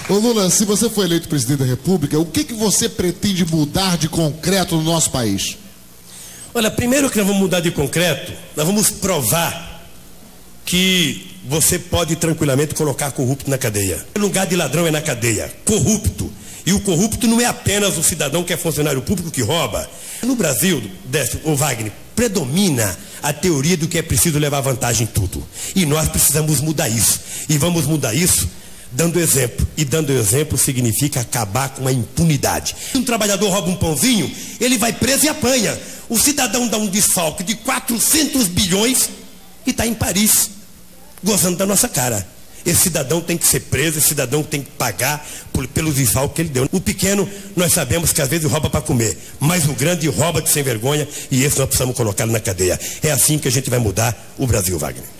Ô Lula, se você for eleito presidente da República, o que você pretende mudar de concreto no nosso país? Olha, primeiro que nós vamos mudar de concreto, nós vamos provar que você pode tranquilamente colocar corrupto na cadeia. O lugar de ladrão é na cadeia, corrupto. E o corrupto não é apenas o cidadão que é funcionário público que rouba. No Brasil, ô Wagner, predomina a teoria do que é preciso levar vantagem em tudo. E nós precisamos mudar isso. E vamos mudar isso dando exemplo. E dando exemplo significa acabar com a impunidade. Se um trabalhador rouba um pãozinho, ele vai preso e apanha. O cidadão dá um desfalque de 400 bilhões e está em Paris, gozando da nossa cara. Esse cidadão tem que ser preso, esse cidadão tem que pagar pelo desfalque que ele deu. O pequeno, nós sabemos que às vezes rouba para comer, mas o grande rouba de sem vergonha, e esse nós precisamos colocá-lo na cadeia. É assim que a gente vai mudar o Brasil, Wagner.